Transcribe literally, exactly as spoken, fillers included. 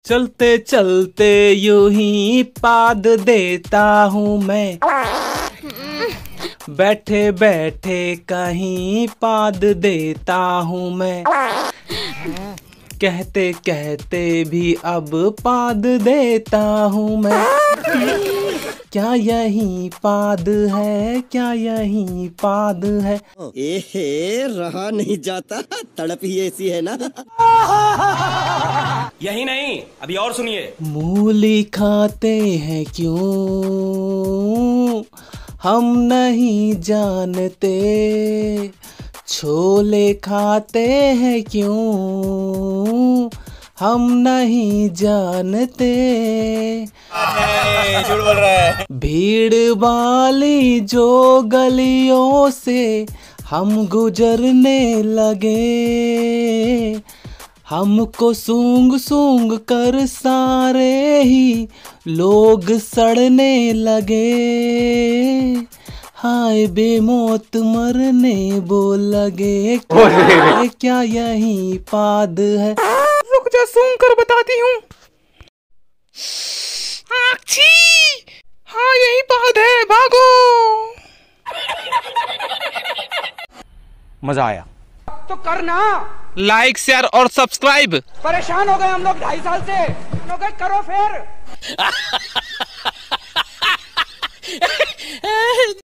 चलते चलते यूं ही पाद देता हूँ मैं, बैठे बैठे कहीं पाद देता हूँ मैं, कहते कहते भी अब पाद देता हूँ मैं। क्या यही पाद है, क्या यही पाद है। एहे रहा नहीं जाता, तड़प ही ऐसी है ना। यही नहीं, अभी और सुनिए। मूली खाते हैं क्यों हम नहीं जानते, छोले खाते हैं क्यों हम नहीं जानते। झूठ बोल रहा है। भीड़ वाली जो गलियों से हम गुजरने लगे, हमको सूंघ सूंघ कर सारे ही लोग सड़ने लगे। हाय बेमौत मरने वो लगे, क्या, क्या यही पाद है। रुक जा, सूंघ कर बताती हूँ। हाँ यही पाद है, भागो। मजा आया तो करना। लाइक शेयर और सब्सक्राइब। परेशान हो गए हम लोग ढाई साल से, लोग करो फिर।